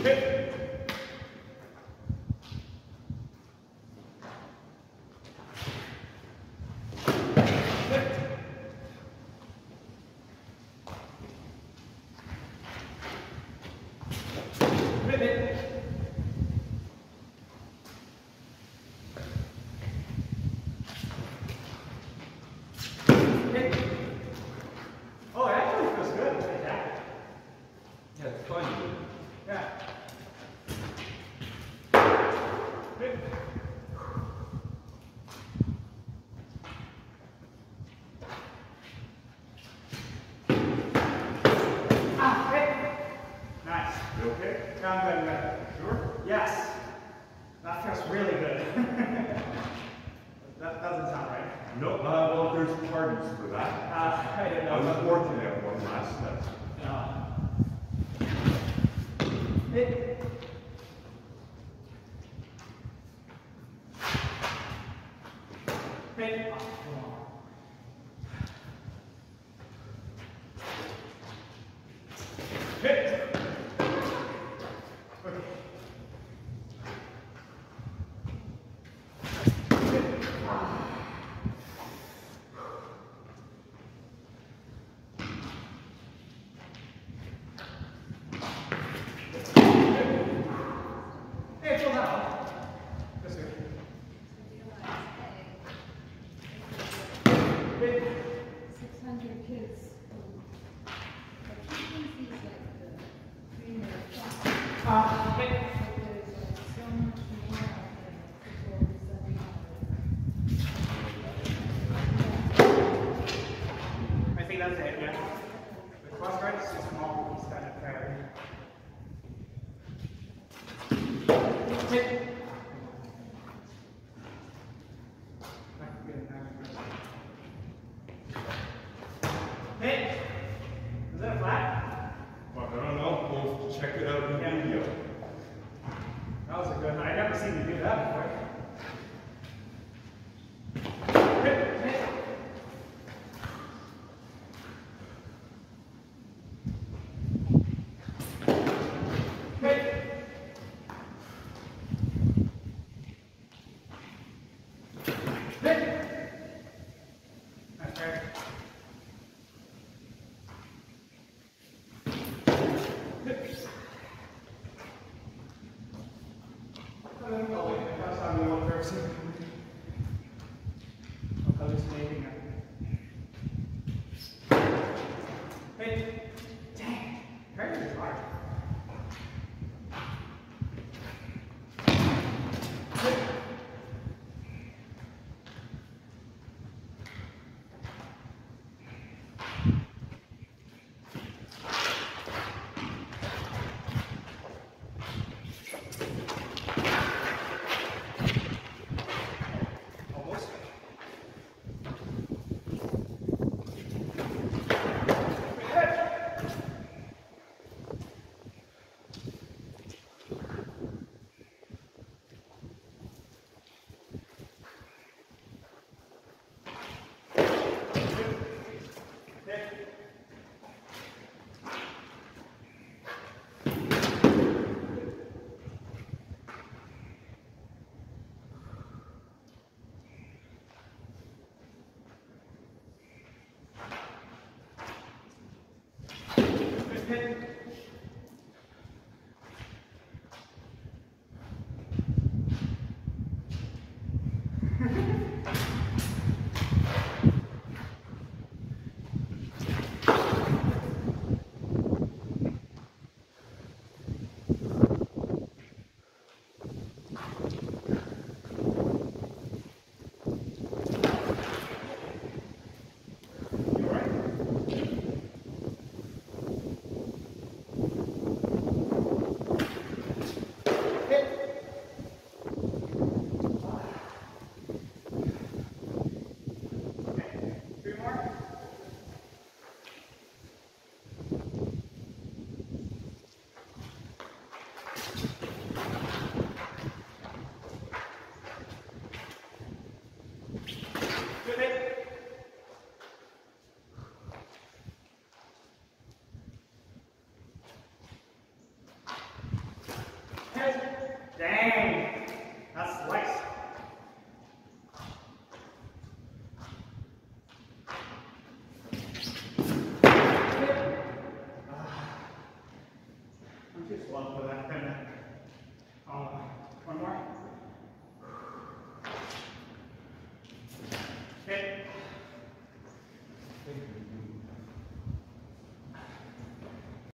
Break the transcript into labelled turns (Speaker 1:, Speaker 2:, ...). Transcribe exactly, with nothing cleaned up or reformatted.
Speaker 1: Oh, it actually feels good. Yeah.
Speaker 2: Yeah, it's fun.
Speaker 1: Yeah. Ah, hit. Nice.
Speaker 2: You okay?
Speaker 1: Yeah, I'm good, I'm good.
Speaker 2: Sure?
Speaker 1: Yes. That feels really good. That doesn't sound right.
Speaker 2: No, uh, well, there's parties for that.
Speaker 1: Uh, I didn't know.
Speaker 2: I was fortunate at one last night.
Speaker 1: Uh, hit. Hit. Oh, come on. Hit. Okay. Hey, chill out. This way. Hit.
Speaker 3: six hundred kids. But he thinks he's like the premier class.
Speaker 1: Uh, hit.
Speaker 3: But there's like so much more out there before we study
Speaker 1: I think that's it, yeah. The cross guard is too small. He's kind of tired. Hit. Hit. Is that a flat?
Speaker 2: Well, I don't know. We'll check it out in the
Speaker 1: Yeah.
Speaker 2: video.
Speaker 1: That was a good one. I never seen you do that before. Hit. Hit. Hit. Hit. That's right. Hit. I don't know if that's how you want to I'm hallucinating. Hit. Dang. Very is hard. Hit. Almost. Hit.